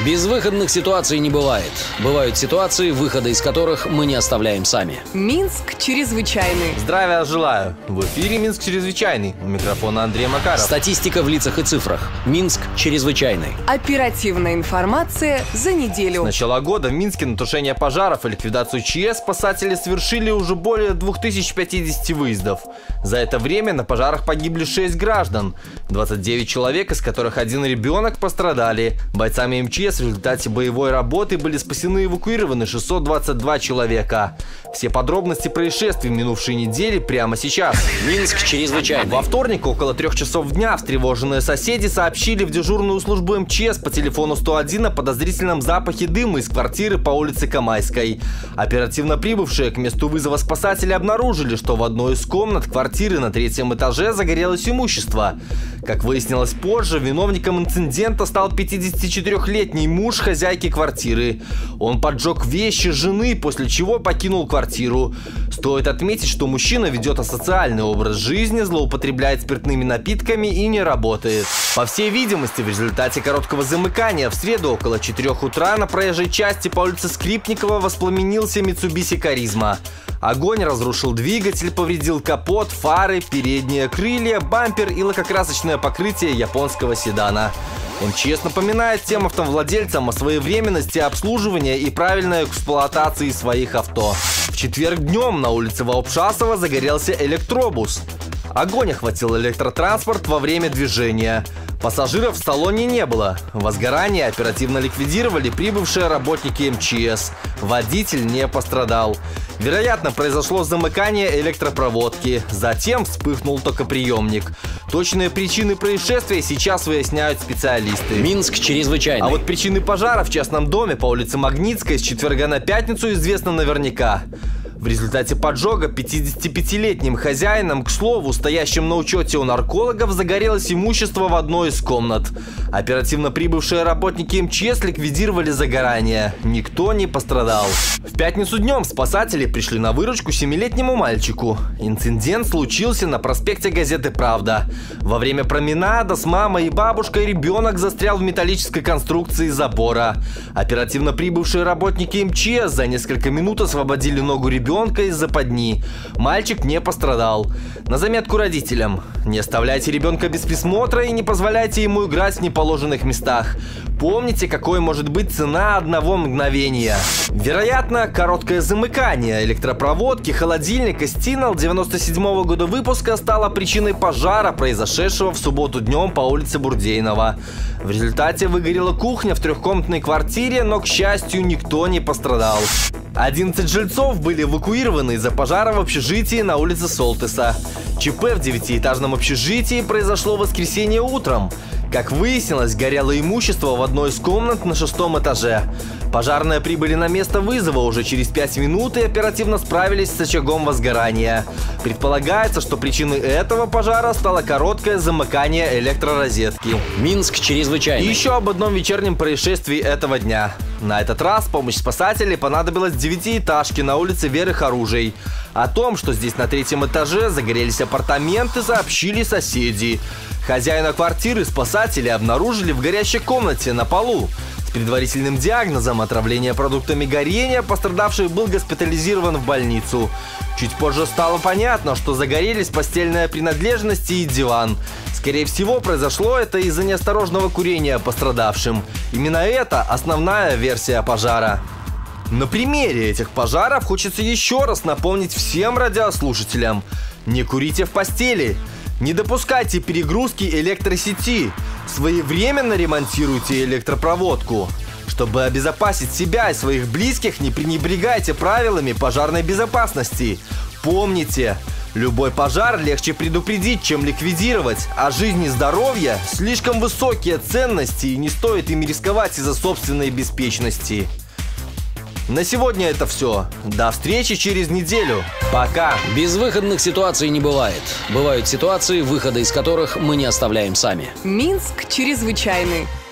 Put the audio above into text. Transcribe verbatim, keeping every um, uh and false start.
Безвыходных ситуаций не бывает. Бывают ситуации, выхода из которых мы не оставляем сами. Минск чрезвычайный. Здравия желаю. В эфире Минск чрезвычайный. У микрофона Андрей Макаров. Статистика в лицах и цифрах. Минск чрезвычайный. Оперативная информация за неделю. С начала года в Минске на тушение пожаров и ликвидацию ЧС спасатели совершили уже более двух тысяч пятидесяти выездов. За это время на пожарах погибли шесть граждан. двадцать девять человек, из которых один ребенок, пострадали. Бойцами МЧС в результате боевой работы были спасены и эвакуированы шестьсот двадцать два человека. Все подробности происшествий минувшей недели прямо сейчас. Минск чрезвычайный. Во вторник около трех часов дня встревоженные соседи сообщили в дежурную службу МЧС по телефону сто один о подозрительном запахе дыма из квартиры по улице Камайской. Оперативно прибывшие к месту вызова спасатели обнаружили, что в одной из комнат квартиры на третьем этаже загорелось имущество. Как выяснилось позже, виновником инцидента стал пятидесятичетырёхлетний муж хозяйки квартиры. Он поджег вещи жены, после чего покинул квартиру. Стоит отметить, что мужчина ведет асоциальный образ жизни, злоупотребляет спиртными напитками и не работает. По всей видимости, в результате короткого замыкания в среду около четырёх утра на проезжей части по улице Скрипникова воспламенился Mitsubishi Charisma. Огонь разрушил двигатель, повредил капот, фары, передние крылья, бампер и лакокрасочное покрытие японского седана. МЧС напоминает всем автовладельцам о своевременности обслуживания и правильной эксплуатации своих авто. В четверг днем на улице Ваупшасова загорелся электробус. Огонь охватил электротранспорт во время движения. Пассажиров в салоне не было. Возгорание оперативно ликвидировали прибывшие работники МЧС. Водитель не пострадал. Вероятно, произошло замыкание электропроводки. Затем вспыхнул токоприемник. Точные причины происшествия сейчас выясняют специалисты. Минск чрезвычайный. А вот причины пожара в частном доме по улице Магнитской с четверга на пятницу известно наверняка. В результате поджога пятидесятипятилетним хозяином, к слову, стоящим на учете у наркологов, загорелось имущество в одной из комнат. Оперативно прибывшие работники МЧС ликвидировали загорание. Никто не пострадал. В пятницу днем спасатели пришли на выручку семилетнему мальчику. Инцидент случился на проспекте Газеты «Правда». Во время променада с мамой и бабушкой ребенок застрял в металлической конструкции забора. Оперативно прибывшие работники МЧС за несколько минут освободили ногу ребенка из западни. Мальчик не пострадал. На заметку родителям: не оставляйте ребенка без присмотра и не позволяйте ему играть в неположенных местах. Помните, какой может быть цена одного мгновения. Вероятно, короткое замыкание электропроводки холодильника Стинал девяносто седьмого года выпуска стало причиной пожара, произошедшего в субботу днем по улице Бурдейнова. В результате выгорела кухня в трехкомнатной квартире, но, к счастью, никто не пострадал. одиннадцать жильцов были эвакуированы из-за пожара в общежитии на улице Солтеса. ЧП в девятиэтажном общежитии произошло в воскресенье утром. Как выяснилось, горело имущество в одной из комнат на шестом этаже. Пожарные прибыли на место вызова уже через пять минут и оперативно справились с очагом возгорания. Предполагается, что причиной этого пожара стало короткое замыкание электророзетки. Минск чрезвычайный. И еще об одном вечернем происшествии этого дня. На этот раз помощь спасателей понадобилась в девятиэтажке на улице Веры Харужей. О том, что здесь на третьем этаже загорелись апартаменты, сообщили соседи. Хозяина квартиры спасатели обнаружили в горящей комнате на полу. С предварительным диагнозом отравления продуктами горения пострадавший был госпитализирован в больницу. Чуть позже стало понятно, что загорелись постельные принадлежности и диван. Скорее всего, произошло это из-за неосторожного курения пострадавшим. Именно это основная версия пожара. На примере этих пожаров хочется еще раз напомнить всем радиослушателям: не курите в постели, не допускайте перегрузки электросети, своевременно ремонтируйте электропроводку. Чтобы обезопасить себя и своих близких, не пренебрегайте правилами пожарной безопасности. Помните, любой пожар легче предупредить, чем ликвидировать, а жизнь и здоровье – слишком высокие ценности, и не стоит ими рисковать из-за собственной беспечности. На сегодня это все. До встречи через неделю. Пока. Безвыходных ситуаций не бывает. Бывают ситуации, выхода из которых мы не оставляем сами. Минск чрезвычайный.